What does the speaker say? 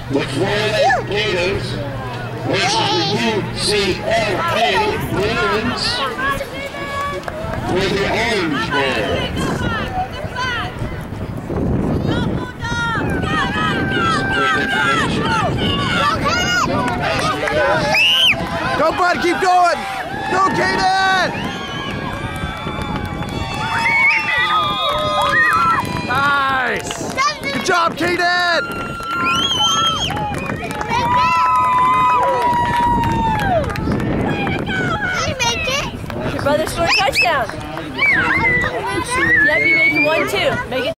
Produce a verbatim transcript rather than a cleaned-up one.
the Florida Gators versus the U C L A Bruins for the Orange Bowl.